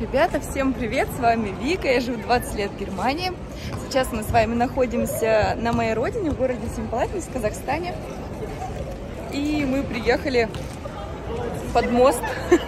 Ребята, всем привет! С вами Вика, я живу 20 лет в Германии. Сейчас мы с вами находимся на моей родине, в городе Семипалатинск, в Казахстане. И мы приехали под мост.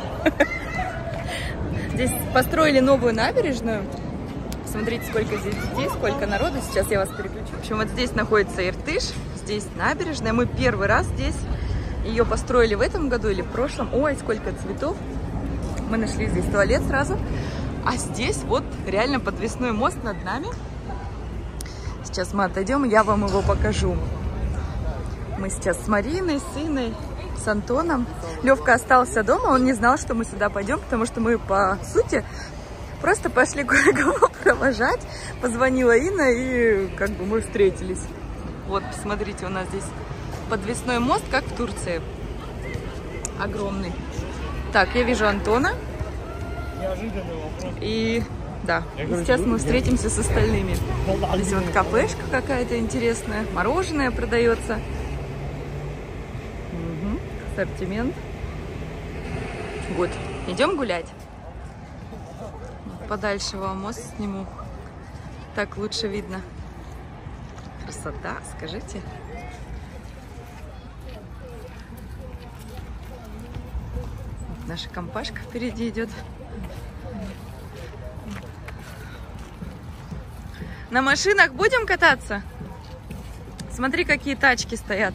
Здесь построили новую набережную. Смотрите, сколько здесь детей, сколько народу. Сейчас я вас переключу. В общем, вот здесь находится Иртыш, здесь набережная. Мы первый раз здесь. Ее построили в этом году или в прошлом. Ой, сколько цветов. Мы нашли здесь туалет сразу. А здесь вот реально подвесной мост над нами. Сейчас мы отойдем, я вам его покажу. Мы сейчас с Мариной, с Инной, с Антоном. Левка остался дома, он не знал, что мы сюда пойдем, потому что мы, по сути, просто пошли кое-кого провожать. Позвонила Инна, и как бы мы встретились. Вот, посмотрите, у нас здесь подвесной мост, как в Турции. Огромный. Так, я вижу Антона. И да, и сейчас мы встретимся с остальными. Здесь вот кафешка какая-то интересная. Мороженое продается. Ассортимент. Вот, идем гулять. Подальше вам мост сниму. Так лучше видно. Красота, скажите. Наша компашка впереди идет. На машинах будем кататься? Смотри, какие тачки стоят.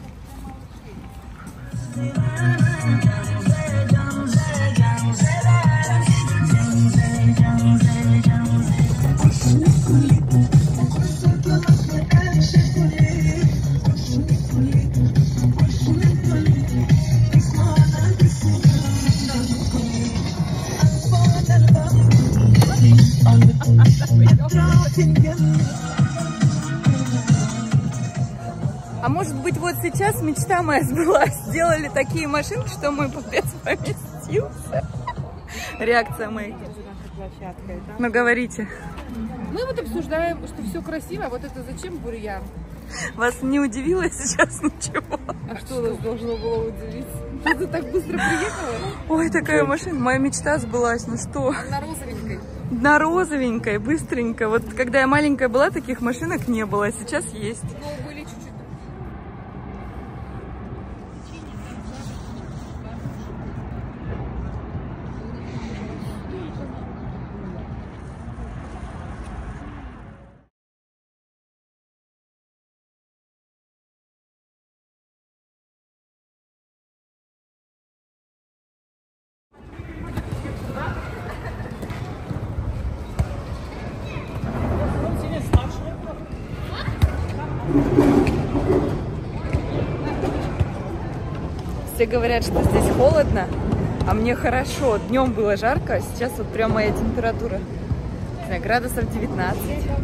А может быть, вот сейчас мечта моя сбылась. Сделали такие машинки, что мой пупец поместился. Реакция моих. Ну, говорите. Мы вот обсуждаем, что все красиво, а вот это зачем бурьян? Вас не удивило сейчас ничего? А что нас должно было удивить? Что ты так быстро приехала? Ой, такая машина. Моя мечта сбылась. Ну что? На розовенькой. На розовенькой, быстренько. Вот когда я маленькая была, таких машинок не было, а сейчас есть. Ну, были чуть-чуть. Все говорят, что здесь холодно, а мне хорошо. Днем было жарко, а сейчас вот прям моя температура, не знаю, градусов 19.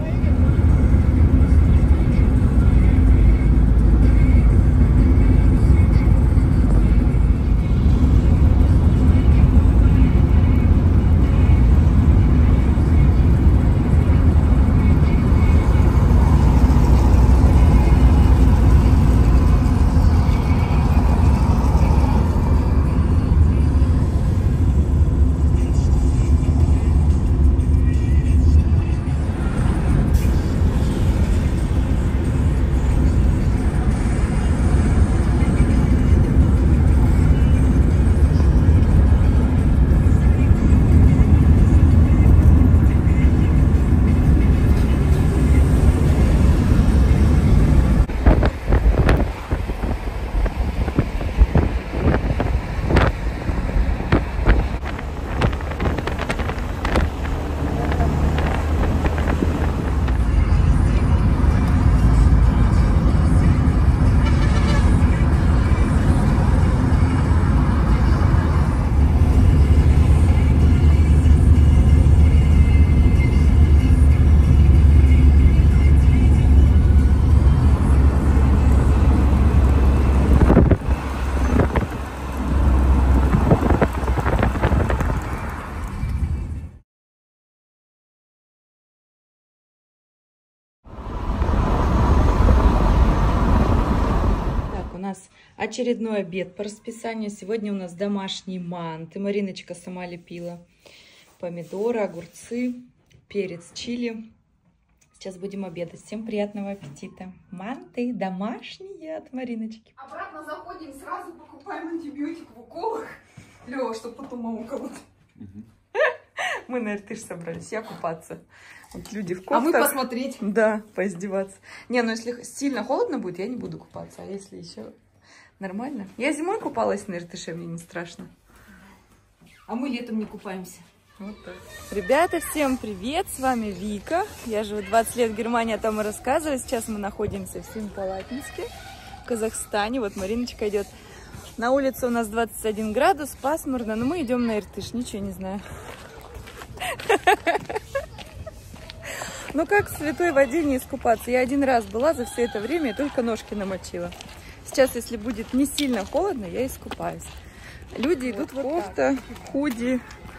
нас очередной обед по расписанию. Сегодня у нас домашние манты. Мариночка сама лепила. помидоры, огурцы, перец, чили. Сейчас будем обедать. Всем приятного аппетита. Манты домашние от Мариночки. Обратно заходим, сразу покупаем антибиотик в уколах. Лёва, чтобы потом маму кого-то. Мы на Иртыш собрались, я купаться. Вот люди в кофтах. А мы посмотреть. Да, поиздеваться. Не, ну если сильно холодно будет, я не буду купаться. А если еще нормально? Я зимой купалась на Иртыше, мне не страшно. А мы летом не купаемся. Вот так. Ребята, всем привет! С вами Вика. Я живу 20 лет в Германии, о том и рассказываю. Сейчас мы находимся в Семипалатинске, в Казахстане. Вот Мариночка идет. На улице у нас 21 градус, пасмурно, но мы идем на Иртыш. Ничего не знаю. Ну как в святой воде не искупаться? Я один раз была за все это время и только ножки намочила. Сейчас, если будет не сильно холодно, я искупаюсь. Люди идут в кофта, худи.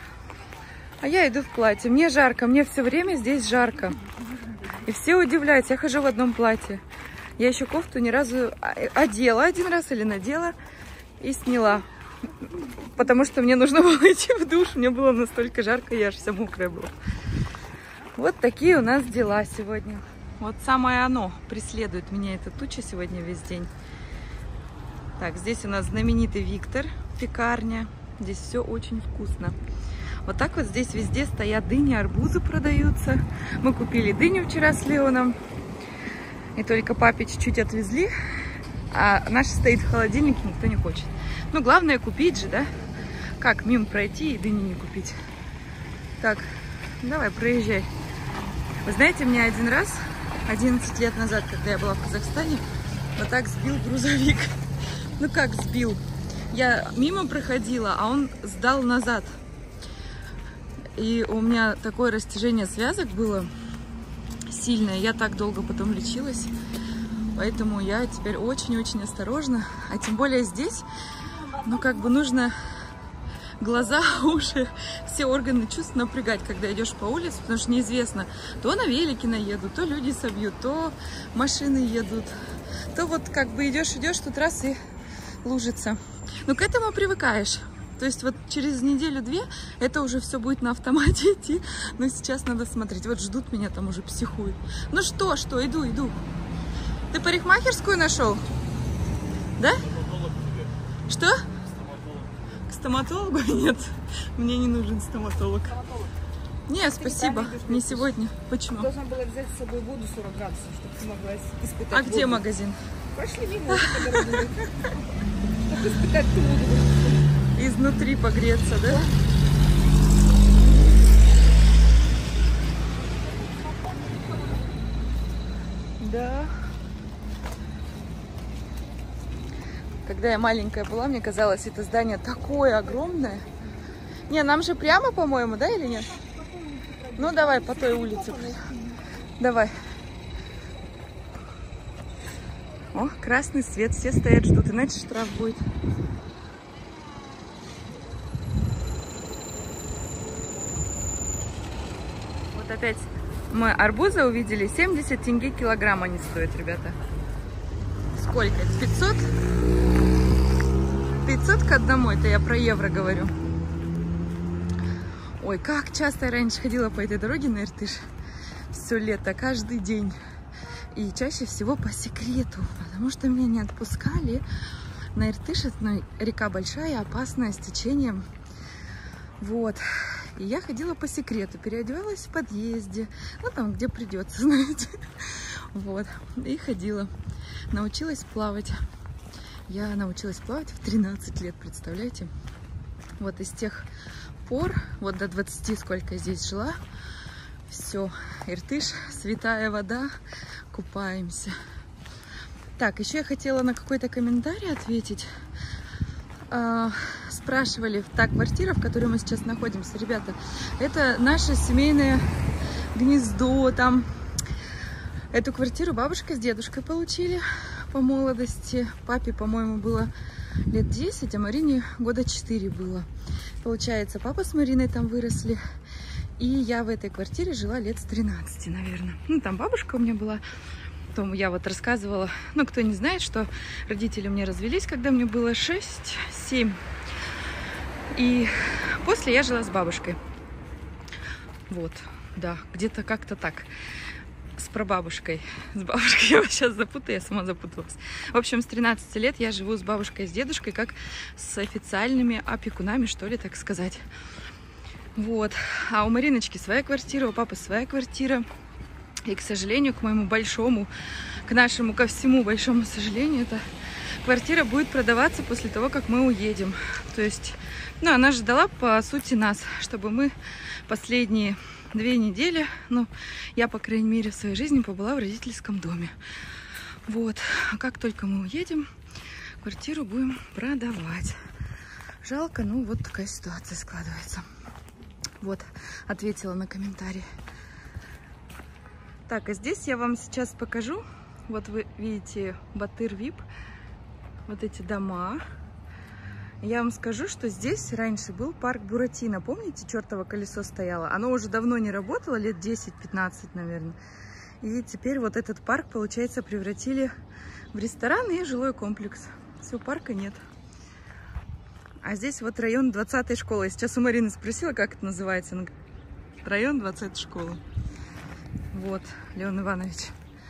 А я иду в платье. Мне жарко, мне все время здесь жарко. И все удивляются, я хожу в одном платье. Я еще кофту ни разу одела один раз или надела и сняла. Потому что мне нужно было идти в душ. Мне было настолько жарко, я аж вся мокрая была. Вот такие у нас дела сегодня. Вот самое оно преследует меня, эта туча сегодня весь день. Так, здесь у нас знаменитый Виктор, пекарня. Здесь все очень вкусно. Вот так вот здесь везде стоят дыни, арбузы продаются. Мы купили дыню вчера с Леоном. И только папе чуть-чуть отвезли. А наша стоит в холодильнике, никто не хочет. Ну, главное купить же, да? Как мимо пройти и дыни не купить? Так, давай, проезжай. Вы знаете, мне один раз, 11 лет назад, когда я была в Казахстане, вот так сбил грузовик. Ну, как сбил? Я мимо проходила, а он сдал назад. И у меня такое растяжение связок было сильное. Я так долго потом лечилась. Поэтому я теперь очень-очень осторожна. А тем более здесь, ну, как бы нужно глаза, уши, все органы чувств напрягать, когда идешь по улице. Потому что неизвестно, то на велике наедут, то люди собьют, то машины едут. То вот как бы идешь, тут раз и лужица. Но к этому привыкаешь. То есть вот через неделю-две это уже все будет на автомате идти. Но сейчас надо смотреть. Вот ждут меня, там уже психуют. Ну что, иду. Ты парикмахерскую нашел? Да? Что? К стоматологу? Нет, мне не нужен стоматолог. Нет, спасибо, не сегодня. Почему? Должна была взять с собой воду 40 градусов, чтобы ты могла испытать А воду. Где магазин? Пошли мимо, по дороге. Чтобы испытать ту воду. Изнутри погреться, да? Да. Когда я маленькая была, мне казалось, это здание такое огромное. Не, нам же прямо, по-моему, да, или нет? Ну, давай по той улице. Давай. О, красный свет, все стоят, ждут, иначе штраф будет. Вот опять мы арбузы увидели, 70 тенге килограмм они стоят, ребята. Сколько? 500? 500 к одному, это я про евро говорю. Ой, как часто я раньше ходила по этой дороге на Иртыш. Все лето, каждый день. И чаще всего по секрету, потому что меня не отпускали. На Иртыш, это река большая, опасная, с течением. Вот. И я ходила по секрету, переодевалась в подъезде. Ну, там, где придется, знаете. Вот. И ходила. Научилась плавать. Я научилась плавать в 13 лет, представляете? Вот из тех пор, вот до 20, сколько я здесь жила, все, Иртыш, святая вода, купаемся. Так, еще я хотела на какой-то комментарий ответить. Спрашивали, та квартира, в которой мы сейчас находимся, ребята, это наше семейное гнездо, там. Эту квартиру бабушка с дедушкой получили по молодости. Папе, по-моему, было лет 10, а Марине года 4 было. Получается, папа с Мариной там выросли. И я в этой квартире жила лет с 13, наверное. Ну, там бабушка у меня была. Потом я вот рассказывала, ну, кто не знает, что родители у меня развелись, когда мне было 6-7. И после я жила с бабушкой. Вот, да, где-то как-то так. С прабабушкой. С бабушкой я вас сейчас запутаю, я сама запуталась. В общем, с 13 лет я живу с бабушкой и с дедушкой, как с официальными опекунами, что ли, так сказать. Вот. А у Мариночки своя квартира, у папы своя квартира. И, к сожалению, к моему большому, к нашему, ко всему большому сожалению, эта квартира будет продаваться после того, как мы уедем. То есть, ну, она ждала, по сути, нас, чтобы мы последние 2 недели, ну, я, по крайней мере, в своей жизни побыла в родительском доме. Вот. А как только мы уедем, квартиру будем продавать. Жалко, ну, вот такая ситуация складывается. Вот, ответила на комментарий. Так, а здесь я вам сейчас покажу. Вот вы видите Батыр-Вип. Вот эти дома. Я вам скажу, что здесь раньше был парк Буратино. Помните, чертово колесо стояло? Оно уже давно не работало, лет 10-15, наверное. И теперь вот этот парк, получается, превратили в ресторан и жилой комплекс. Все, парка нет. А здесь вот район 20-й школы. Я сейчас у Марины спросила, как это называется. Район 20-й школы. Вот, Леон Иванович.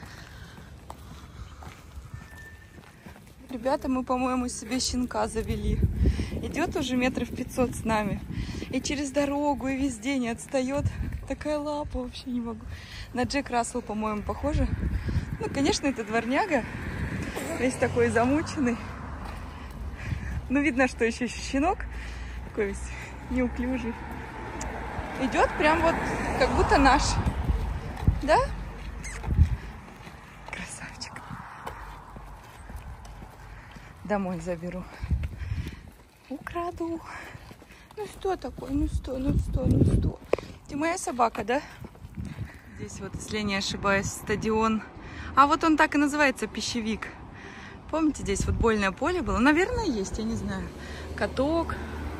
Ребята, мы, по-моему, себе щенка завели. Идет уже 500 метров с нами. И через дорогу, и везде не отстает. Такая лапа, вообще не могу. На Джек Рассел, по-моему, похоже. Ну, конечно, это дворняга. Весь такой замученный. Ну, видно, что еще щенок. Такой весь неуклюжий. Идет прям вот, как будто наш. Да? Красавчик. Домой заберу. Украду. Ну что такое? Ну что, ну что, ну что? Ты моя собака, да? Здесь вот, если я не ошибаюсь, стадион. А вот он так и называется, Пищевик. Помните, здесь футбольное поле было? Наверное, есть, я не знаю. Каток.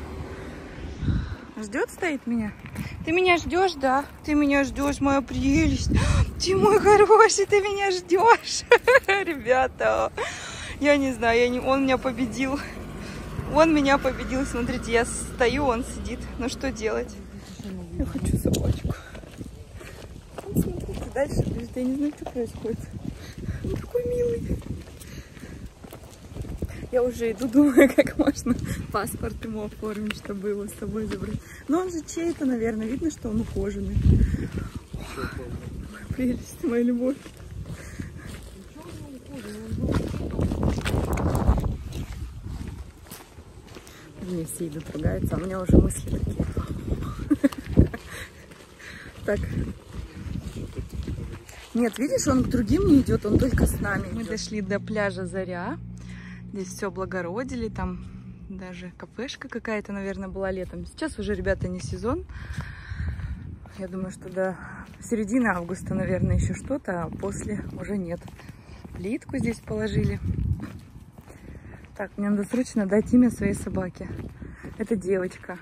Ждет, стоит меня? Ты меня ждешь, да? Ты меня ждешь, моя прелесть. Ты мой хороший, ты меня ждешь. Ребята, я не знаю, он меня победил. Он меня победил. Смотрите, я стою, он сидит. Ну что делать? Я хочу собачку. Смотрите, дальше, я не знаю, что происходит. Он такой милый. Я уже иду, думаю, как можно паспорт ему оформить, чтобы его с собой забрать. Но он же чей-то, наверное. Видно, что он ухоженный. Моя прелесть, моя любовь. Мне все идут, ругаются, а у меня уже мысли такие. Так. Нет, видишь, он к другим не идет, он только с нами. Мы дошли до пляжа Заря. Здесь все облагородили, там даже кафешка какая-то, наверное, была летом. Сейчас уже, ребята, не сезон. Я думаю, что до середины августа, наверное, еще что-то, а после уже нет. Плитку здесь положили. Так, мне надо срочно дать имя своей собаке. Это девочка.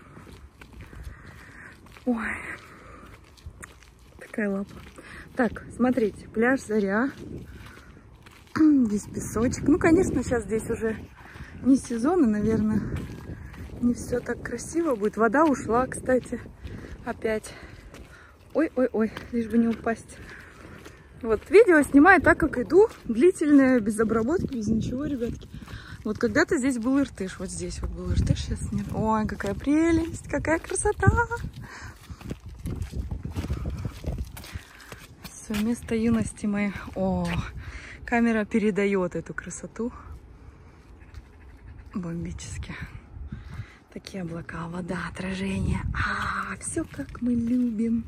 Ой, такая лапа. Так, смотрите, пляж Заря. Здесь песочек. Ну, конечно, сейчас здесь уже не сезон, и, наверное, не все так красиво будет. Вода ушла, кстати, опять. Ой-ой-ой, лишь бы не упасть. Вот, видео снимаю так, как иду. Длительное, без обработки, без ничего, ребятки. Вот когда-то здесь был Иртыш. Вот здесь вот был Иртыш, сейчас нет. Ой, какая прелесть, какая красота. Все, место юности моей. О, камера передает эту красоту бомбически. Такие облака, вода, отражение. Все как мы любим.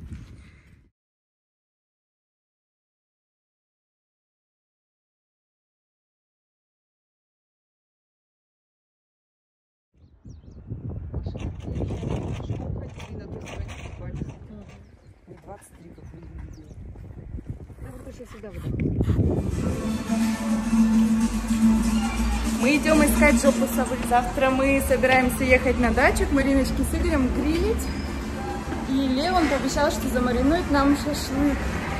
Мы идем искать жопу совы. Завтра мы собираемся ехать на дачу к Мариночке с Игорем грилить. И Леон пообещал, что замаринует нам шашлык.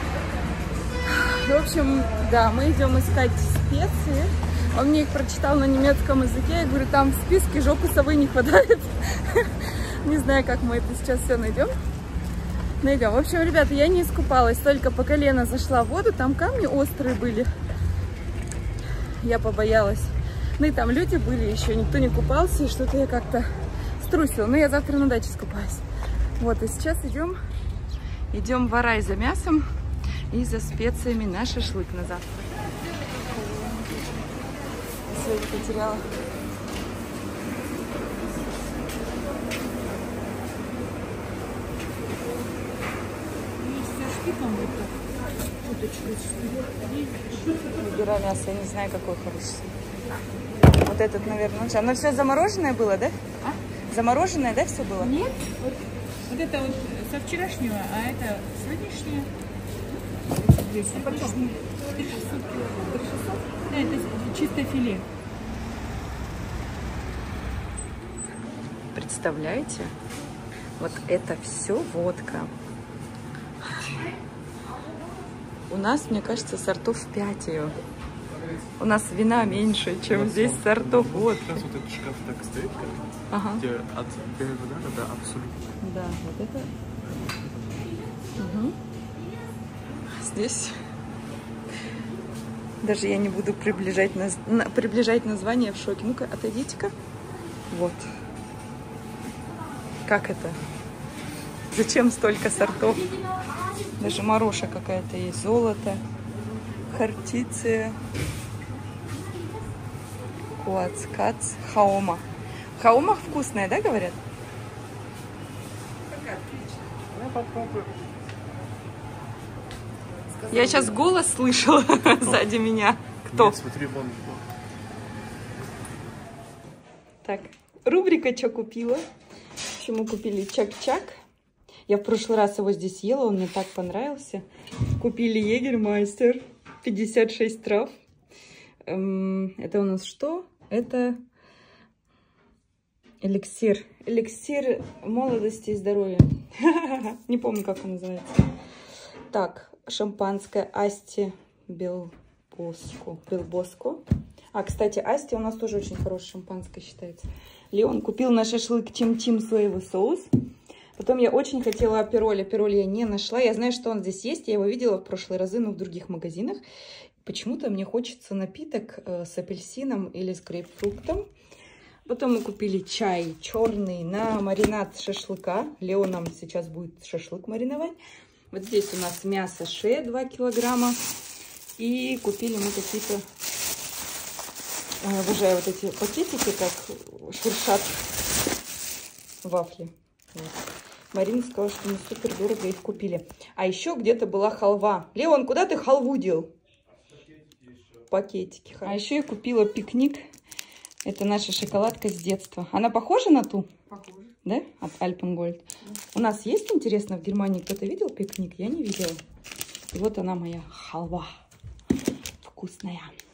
В общем, да, мы идем искать специи. Он мне их прочитал на немецком языке. Я говорю, там в списке жопы совы не хватает. Не знаю, как мы это сейчас все найдем. Мега. В общем, ребята, я не искупалась, только по колено зашла в воду, там камни острые были. Я побоялась. Ну и там люди были еще, никто не купался, и что-то я как-то струсила. Но я завтра на даче искупаюсь. Вот, и сейчас идем в Арай за мясом и за специями на шашлык на завтра. Свет потеряла. Выбираю мясо, я не знаю, какой хороший. Вот этот, наверное, лучше. Оно все замороженное было, да? А? Замороженное, да, все было? Нет, вот это вот со вчерашнего, а это сегодняшнее. Почему? 3600. Да, это чистое филе. Представляете? Вот это все водка. У нас, мне кажется, сортов 5 ее. У нас вина меньше, чем здесь сортов водки. Сейчас вот этот шкаф так стоит, как Ага. где от белого вина до абсолютно. Да, вот это. Угу. Здесь даже я не буду приближать название, в шоке. Ну-ка, отойдите-ка. Вот. Как это? Зачем столько сортов? Даже мороша какая-то есть. Золото, хартиция, куацкац, хаома. Хаома вкусная, да, говорят? Я попробую. Я сейчас голос слышала сзади меня. Кто? Нет, смотри, вон. Так, рубрика «Чё купила?». Почему купили чак-чак? Я в прошлый раз его здесь ела, он мне так понравился. Купили Егермайстер, 56 трав. Это у нас что? Это эликсир. Эликсир молодости и здоровья. Не помню, как он называется. Так, шампанское Асти Белбоско. А, кстати, Асти у нас тоже очень хорошее шампанское считается. Леон купил на шашлык Тим-Тим соевый соус. Потом я очень хотела апероль. Апероль я не нашла. Я знаю, что он здесь есть. Я его видела в прошлые разы, но в других магазинах. Почему-то мне хочется напиток с апельсином или с грейпфруктом. Потом мы купили чай черный на маринад шашлыка. Леон нам сейчас будет шашлык мариновать. Вот здесь у нас мясо ше 2 килограмма. И купили мы какие-то... Обожаю вот эти пакетики, как шуршат вафли. Вот. Марина сказала, что мы супер дорого их купили. А еще где-то была халва. Леон, куда ты халву дел? Пакетики. А еще я купила пикник. Это наша шоколадка с детства. Она похожа на ту? Похоже. Да? От Альпенгольд. У нас есть, интересно, в Германии кто-то видел пикник? Я не видела. И вот она моя халва. Вкусная.